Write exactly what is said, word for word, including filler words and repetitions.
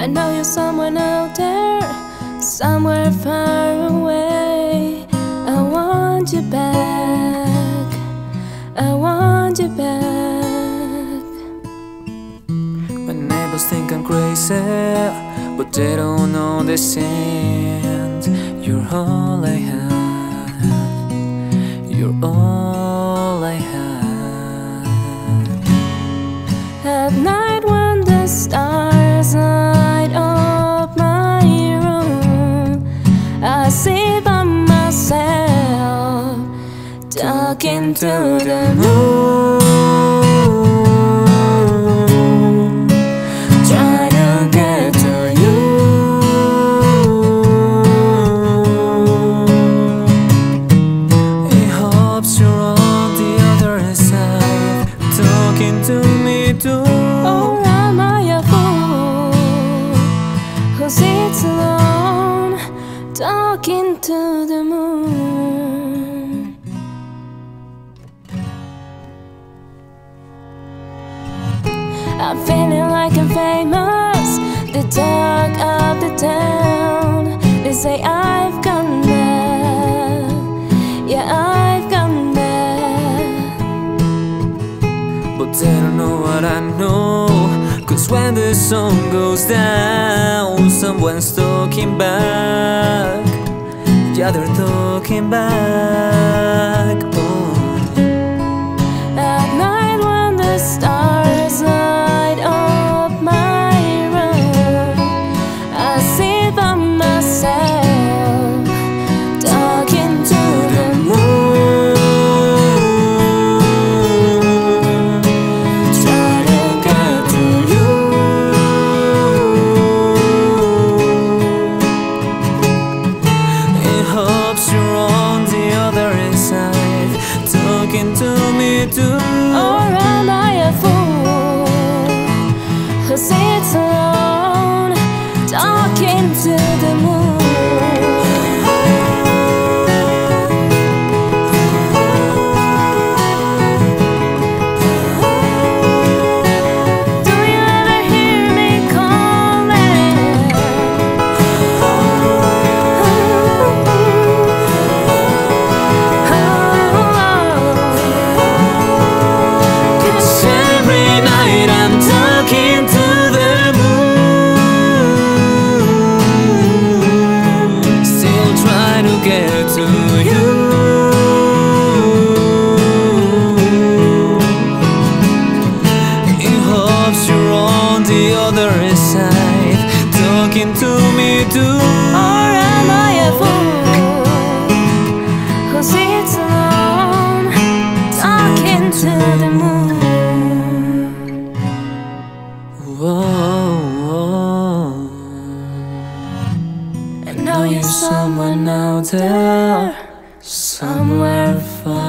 I know you're someone out there, somewhere far away. I want you back, I want you back. My neighbors think I'm crazy, but they don't understand. You're all I have, you're all I have. At night when the stars light up my room, I sit by myself, talking to the moon, trying to get to you. It hopes you're on the other side, talking to me too. Or am I a fool who sits alone, talking to the moon? I'm feeling like I'm famous, the talk of the town. They say I've gone mad, yeah, I've gone mad. But they don't know what I know, 'cause when the sun goes down, someone's talking back. Yeah, they're talking back. Oh. At night when the stars light up my room, I sit by myself, talking to the moon, trying to get to you. It hopes you're on the other side, talking to me too. Or am I a fool who sits alone, talking to the moon? Do you ever hear me calling? Cause every night I'm talking to the moon, still trying to get to you. It hopes you're on the other side, talking to me too. Or am I a fool who sits alone, talking to the moon? Whoa, whoa. I know you're someone out there, somewhere far